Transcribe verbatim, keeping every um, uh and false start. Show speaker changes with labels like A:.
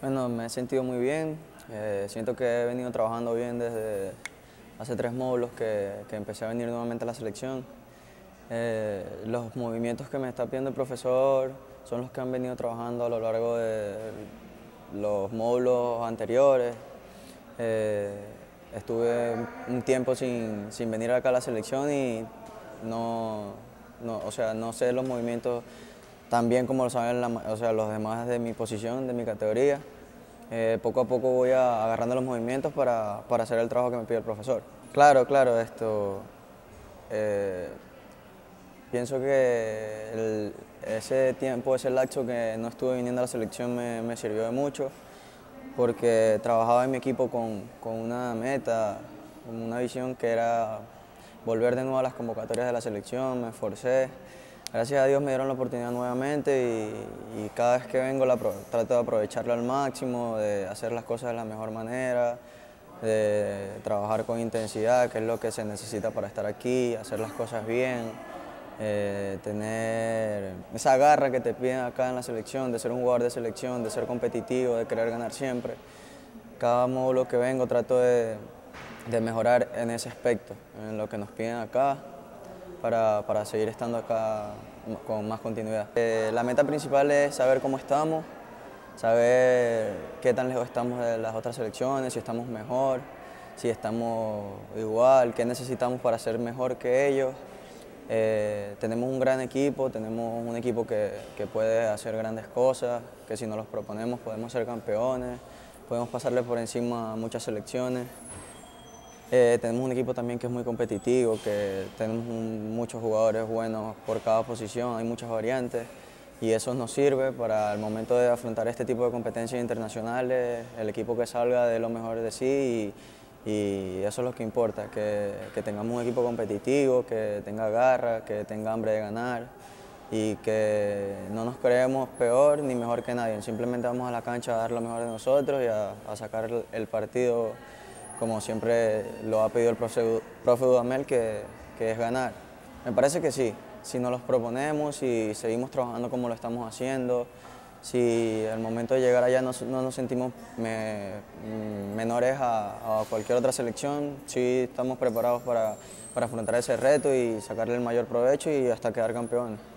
A: Bueno, me he sentido muy bien, eh, siento que he venido trabajando bien desde hace tres módulos que, que empecé a venir nuevamente a la selección. Eh, los movimientos que me está pidiendo el profesor son los que han venido trabajando a lo largo de los módulos anteriores. Eh, Estuve un tiempo sin, sin venir acá a la selección y no, no, o sea, no sé los movimientos tan bien como lo saben la o sea, los demás de mi posición, de mi categoría. Eh, poco a poco voy a, agarrando los movimientos para, para hacer el trabajo que me pide el profesor. Claro, claro, esto, eh, pienso que el- ese tiempo, ese lapso que no estuve viniendo a la selección me, me sirvió de mucho, porque trabajaba en mi equipo con, con una meta, con una visión que era volver de nuevo a las convocatorias de la selección, me esforcé. Gracias a Dios me dieron la oportunidad nuevamente y, y cada vez que vengo la, trato de aprovecharlo al máximo, de hacer las cosas de la mejor manera, de trabajar con intensidad, que es lo que se necesita para estar aquí, hacer las cosas bien, eh, tener esa garra que te piden acá en la selección, de ser un jugador de selección, de ser competitivo, de querer ganar siempre. Cada módulo que vengo trato de, de mejorar en ese aspecto, en lo que nos piden acá, para, para seguir estando acá con más continuidad. Eh, la meta principal es saber cómo estamos, saber qué tan lejos estamos de las otras selecciones, si estamos mejor, si estamos igual, qué necesitamos para ser mejor que ellos. Eh, tenemos un gran equipo, tenemos un equipo que, que puede hacer grandes cosas, que si nos los proponemos podemos ser campeones, podemos pasarle por encima a muchas selecciones. Eh, tenemos un equipo también que es muy competitivo, que tenemos un- muchos jugadores buenos por cada posición, hay muchas variantes y eso nos sirve para el momento de afrontar este tipo de competencias internacionales, el equipo que salga de lo mejor de sí y, y eso es lo que importa, que, que tengamos un equipo competitivo, que tenga garra, que tenga hambre de ganar y que no nos creemos peor ni mejor que nadie, simplemente vamos a la cancha a dar lo mejor de nosotros y a, a sacar el, el partido como siempre lo ha pedido el profe, profe Dudamel, que, que es ganar. Me parece que sí, si nos los proponemos, si seguimos trabajando como lo estamos haciendo, si al momento de llegar allá no, no nos sentimos me, menores a, a cualquier otra selección, sí estamos preparados para, para afrontar ese reto y sacarle el mayor provecho y hasta quedar campeones.